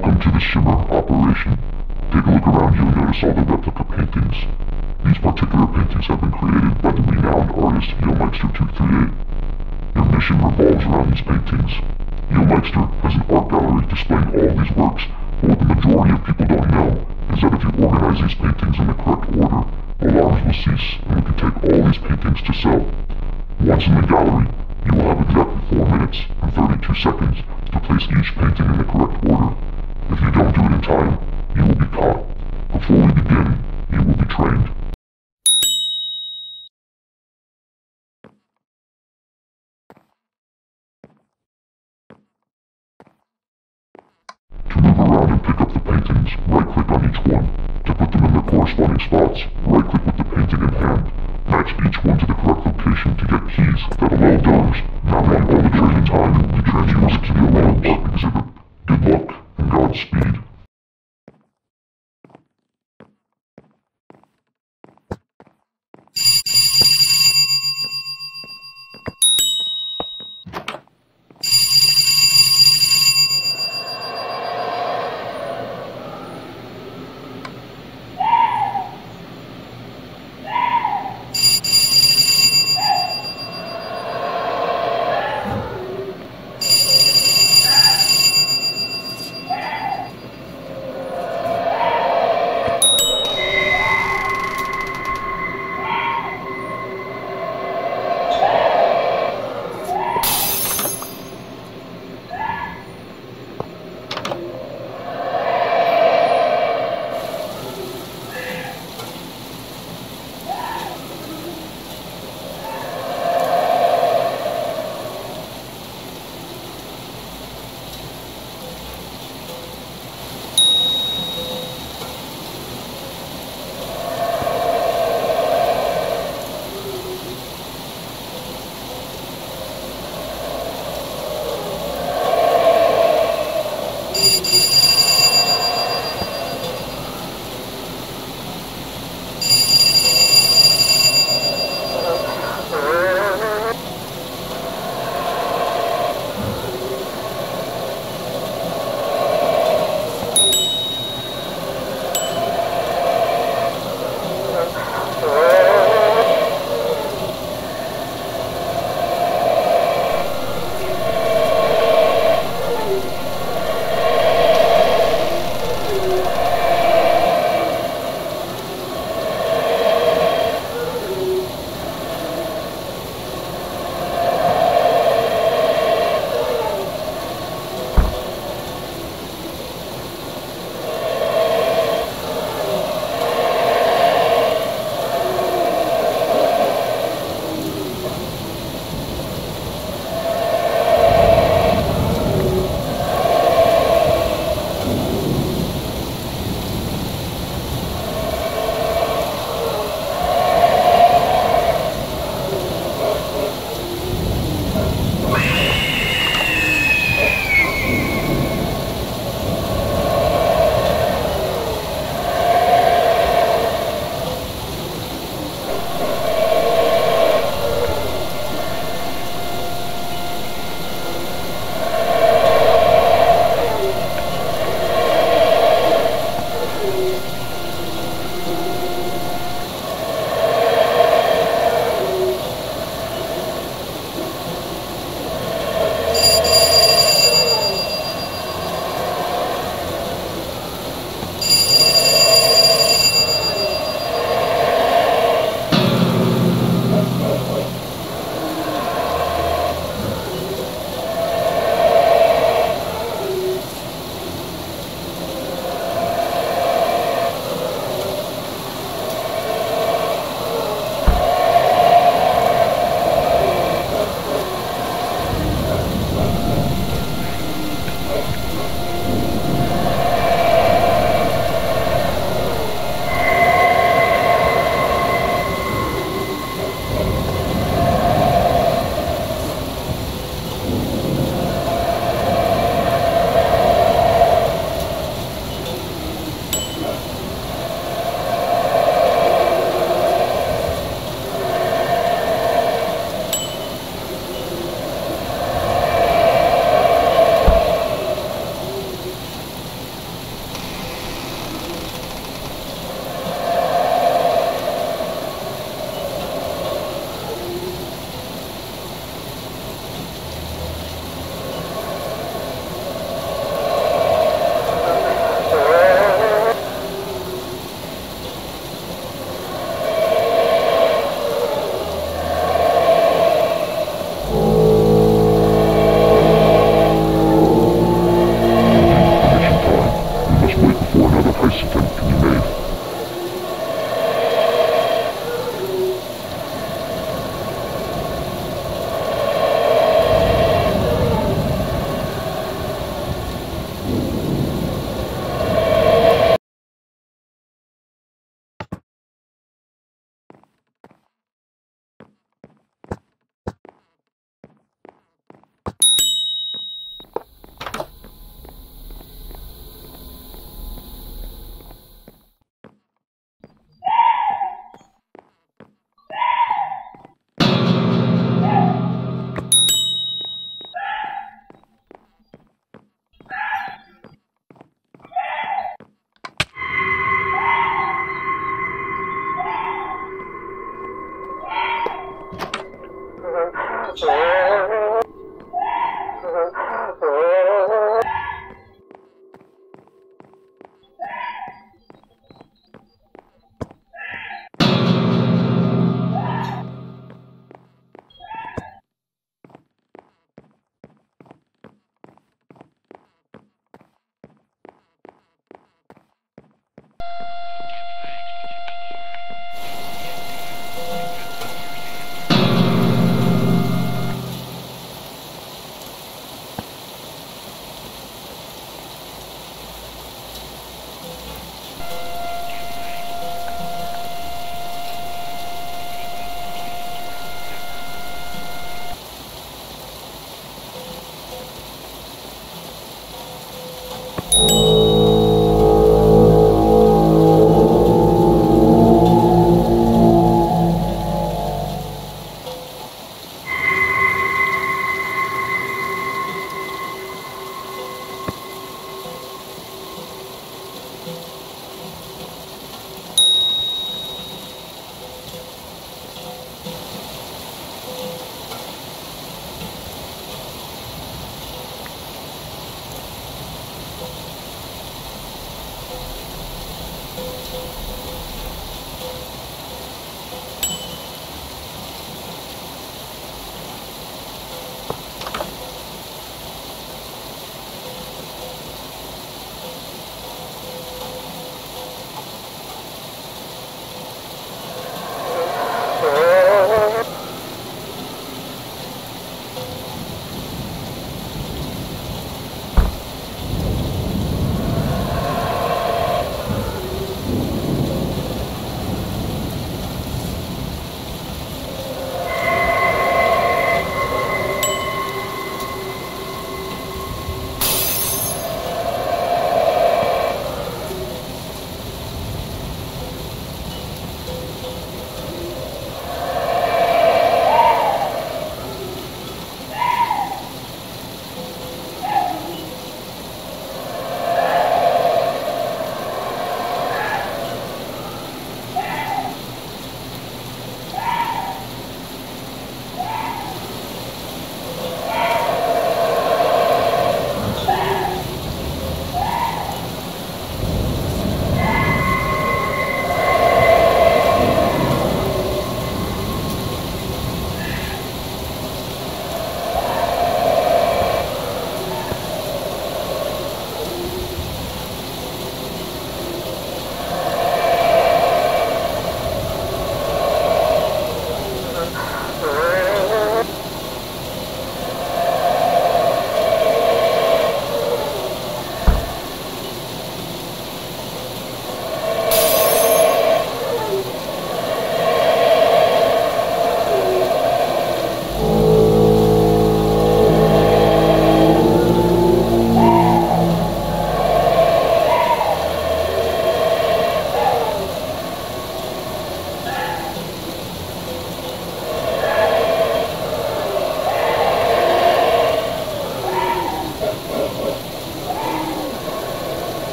Welcome to the Shimmer operation. Take a look around you and notice all the replica paintings. These particular paintings have been created by the renowned artist Liontack. Your mission revolves around these paintings. Liontack has an art gallery displaying all these works, but what the majority of people don't know is that if you organize these paintings in the correct order, alarms will cease and we can take all these paintings to sell. Once in the gallery, you will have exactly 4 minutes and 32 seconds to place each painting in the correct order. If you don't do it in time, you will be caught. Before we begin, you will be trained. To move around and pick up the paintings, right-click on each one. To put them in their corresponding spots, right-click with the painting in hand. Match each one to the correct location to get keys that allow doors. Now while all the training time will be transferred to the alarm art exhibit. Good luck and Godspeed.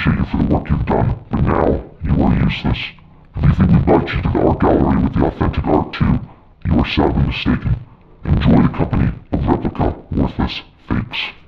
appreciate you for the work you've done, but now you are useless. If you think we'd invite you to the art gallery with the authentic art too, you are sadly mistaken. Enjoy the company of replica, worthless fakes.